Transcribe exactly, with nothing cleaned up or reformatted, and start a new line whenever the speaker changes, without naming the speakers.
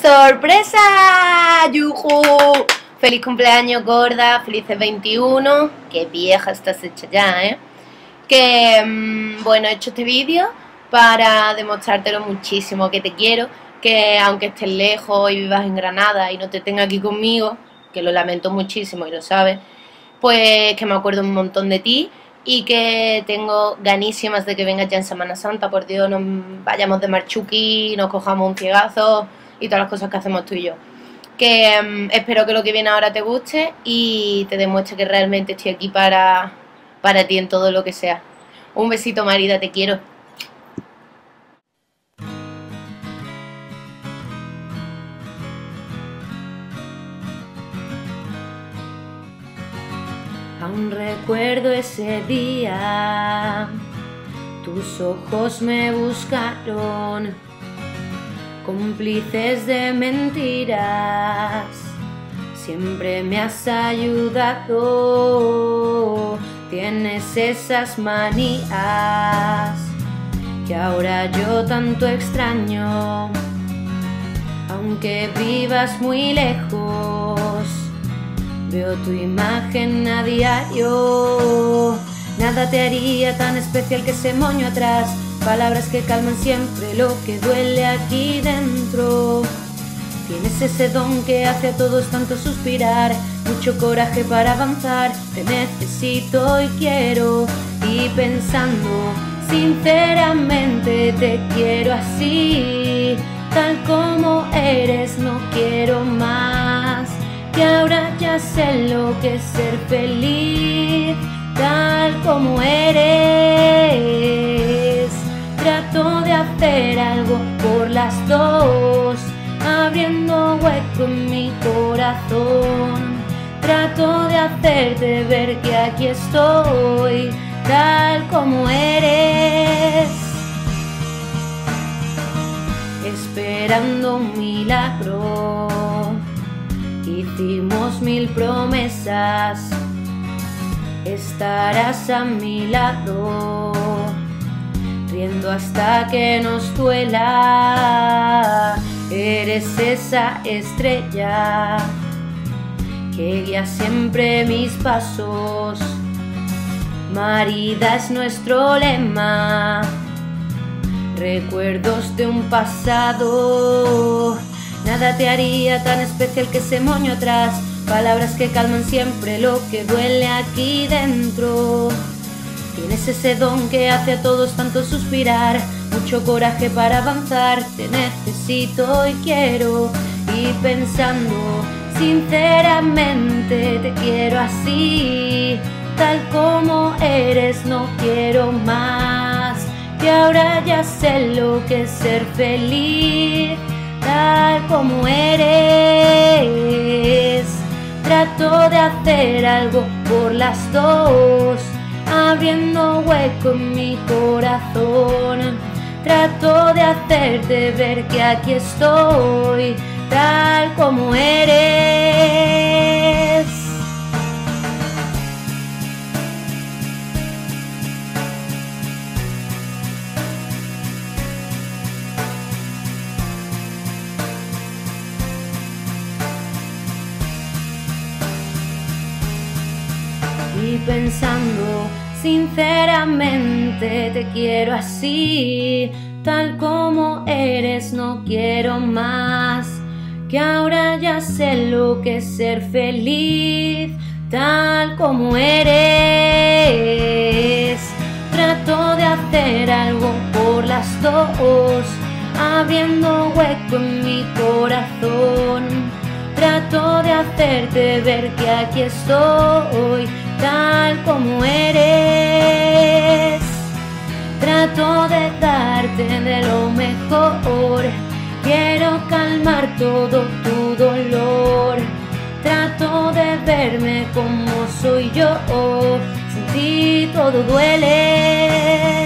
¡Sorpresa! ¡Yujú! ¡Feliz cumpleaños, gorda! ¡Felices veintiuno! ¡Qué vieja estás hecha ya, eh! Que, mmm, bueno, he hecho este vídeo para demostrártelo muchísimo que te quiero, que aunque estés lejos y vivas en Granada y no te tenga aquí conmigo, que lo lamento muchísimo y lo sabes, pues que me acuerdo un montón de ti y que tengo ganísimas de que vengas ya en Semana Santa. Por Dios, nos vayamos de marchuki, nos cojamos un ciegazo y todas las cosas que hacemos tú y yo. Que um, espero que lo que viene ahora te guste y te demuestre que realmente estoy aquí para, para ti en todo lo que sea. Un besito, Marida, te quiero. Aún recuerdo ese día, tus ojos me buscaron, cómplices de mentiras, siempre me has ayudado, tienes esas manías que ahora yo tanto extraño, aunque vivas muy lejos. Veo tu imagen a diario, nada te haría tan especial que ese moño atrás, palabras que calman siempre lo que duele aquí dentro. Tienes ese don que hace a todos tanto suspirar, mucho coraje para avanzar, te necesito y quiero, y pensando sinceramente te quiero así, tal como eres, no quiero más. Que ahora ya sé lo que es ser feliz, tal como eres. Trato de hacer algo por las dos, abriendo hueco en mi corazón. Trato de hacerte ver que aquí estoy, tal como eres. Esperando un milagro, hicimos mil promesas, estarás a mi lado, riendo hasta que nos duela. Eres esa estrella que guía siempre mis pasos, Marida es nuestro lema, recuerdos de un pasado. Nada te haría tan especial que ese moño atrás, palabras que calman siempre lo que duele aquí dentro. Tienes ese don que hace a todos tanto suspirar, mucho coraje para avanzar, te necesito y quiero, y pensando sinceramente te quiero así, tal como eres, no quiero más. Que ahora ya sé lo que es ser feliz, tal como eres. Trato de hacer algo por las dos, abriendo hueco en mi corazón. Trato de hacerte ver que aquí estoy, tal como eres. Y pensando sinceramente te quiero así, tal como eres, no quiero más. Que ahora ya sé lo que es ser feliz, tal como eres. Trato de hacer algo por las dos, abriendo hueco en mi corazón. Trato de hacerte ver que aquí estoy, tal como eres. Trato de darte de lo mejor, quiero calmar todo tu dolor. Trato de verme como soy yo, sin ti todo duele.